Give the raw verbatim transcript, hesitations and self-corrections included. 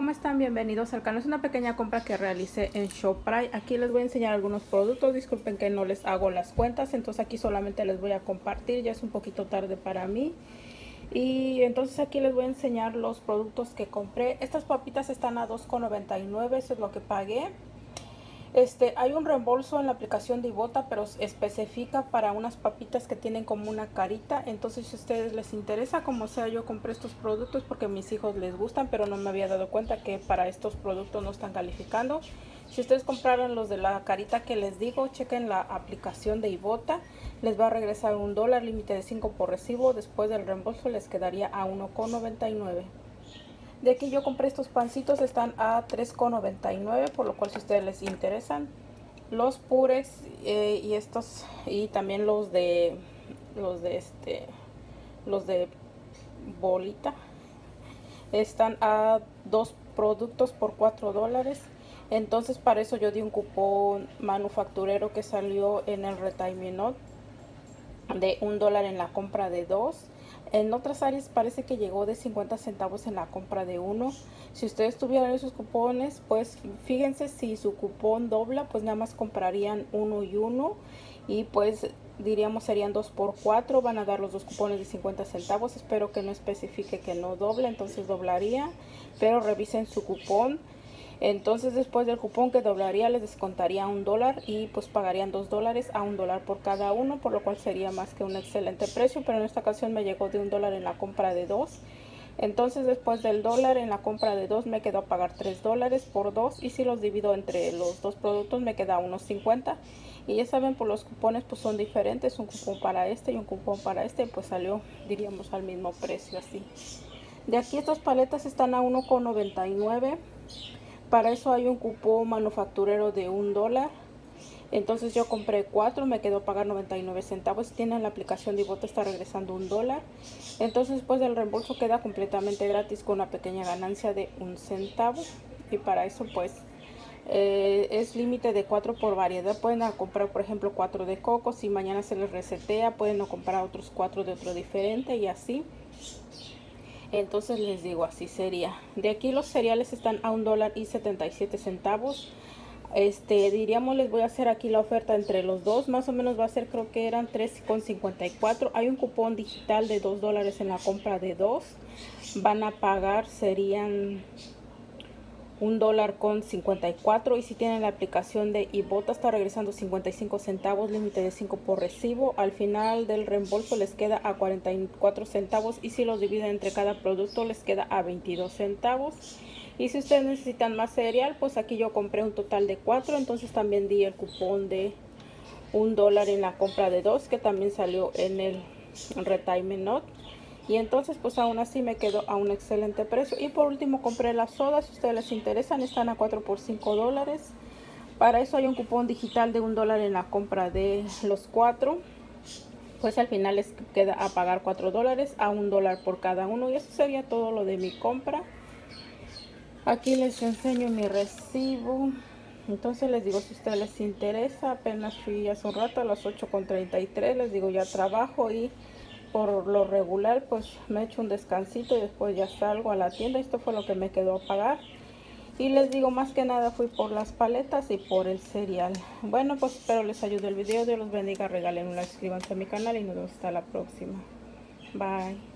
¿cómo están? Bienvenidos al canal. Es una pequeña compra que realicé en ShopRite. Aquí les voy a enseñar algunos productos. Disculpen que no les hago las cuentas, entonces aquí solamente les voy a compartir. Ya es un poquito tarde para mí. Y entonces aquí les voy a enseñar los productos que compré. Estas papitas están a dos con noventa y nueve, eso es lo que pagué. Este, hay un reembolso en la aplicación de Ibotta, pero especifica para unas papitas que tienen como una carita. Entonces, si a ustedes les interesa, como sea, yo compré estos productos porque a mis hijos les gustan, pero no me había dado cuenta que para estos productos no están calificando. Si ustedes compraron los de la carita que les digo, chequen la aplicación de Ibotta. Les va a regresar un dólar, límite de cinco por recibo. Después del reembolso les quedaría a uno con noventa y nueve. De aquí yo compré estos pancitos, están a tres con noventa y nueve, por lo cual si a ustedes les interesan, los pures eh, y estos, y también los de los de este los de bolita, están a dos productos por cuatro dólares. Entonces para eso yo di un cupón manufacturero que salió en el Retaimenot de un dólar en la compra de dos. En otras áreas parece que llegó de cincuenta centavos en la compra de uno. Si ustedes tuvieran esos cupones, pues fíjense, si su cupón dobla, pues nada más comprarían uno y uno. Y pues diríamos serían dos por cuatro. Van a dar los dos cupones de cincuenta centavos. Espero que no especifique que no doble, entonces doblaría. Pero revisen su cupón. Entonces después del cupón que doblaría les descontaría un dólar y pues pagarían dos dólares a un dólar por cada uno, por lo cual sería más que un excelente precio. Pero en esta ocasión me llegó de un dólar en la compra de dos. Entonces después del dólar en la compra de dos me quedó a pagar tres dólares por dos, y si los divido entre los dos productos me queda unos cincuenta. Y ya saben, por los cupones pues son diferentes, un cupón para este y un cupón para este, pues salió, diríamos, al mismo precio así. De aquí estas paletas están a uno con noventa y nueve. Para eso hay un cupón manufacturero de un dólar. Entonces yo compré cuatro, me quedó a pagar noventa y nueve centavos. Si tienen la aplicación de Ibotta está regresando un dólar. Entonces después del reembolso queda completamente gratis con una pequeña ganancia de un centavo. Y para eso pues eh, es límite de cuatro por variedad. Pueden comprar por ejemplo cuatro de coco. Si mañana se les resetea pueden comprar otros cuatro de otro diferente y así. Entonces les digo, así sería. De aquí los cereales están a un dólar y setenta y siete centavos. Este, diríamos, les voy a hacer aquí la oferta entre los dos. Más o menos va a ser, creo que eran tres con cincuenta y cuatro. Hay un cupón digital de dos dólares en la compra de dos. Van a pagar, serían un dólar con cincuenta y cuatro. Y si tienen la aplicación de Ibotta está regresando cincuenta y cinco centavos, límite de cinco por recibo. Al final del reembolso les queda a cuarenta y cuatro centavos, y si los dividen entre cada producto les queda a veintidós centavos. Y si ustedes necesitan más cereal, pues aquí yo compré un total de cuatro, entonces también di el cupón de un dólar en la compra de dos, que también salió en el Retaimenot. Y entonces pues aún así me quedó a un excelente precio. Y por último compré las sodas. Si a ustedes les interesan, están a cuatro por cinco dólares. Para eso hay un cupón digital de un dólar en la compra de los cuatro. Pues al final les queda a pagar cuatro dólares a un dólar por cada uno. Y eso sería todo lo de mi compra. Aquí les enseño mi recibo. Entonces les digo, si a ustedes les interesa, apenas fui hace un rato a las ocho con treinta y tres. Les digo, ya trabajo y por lo regular pues me echo un descansito y después ya salgo a la tienda. Esto fue lo que me quedó a pagar. Y les digo, más que nada fui por las paletas y por el cereal. Bueno, pues espero les ayude el video. Dios los bendiga, regalen un like, suscríbanse a mi canal y nos vemos hasta la próxima. Bye.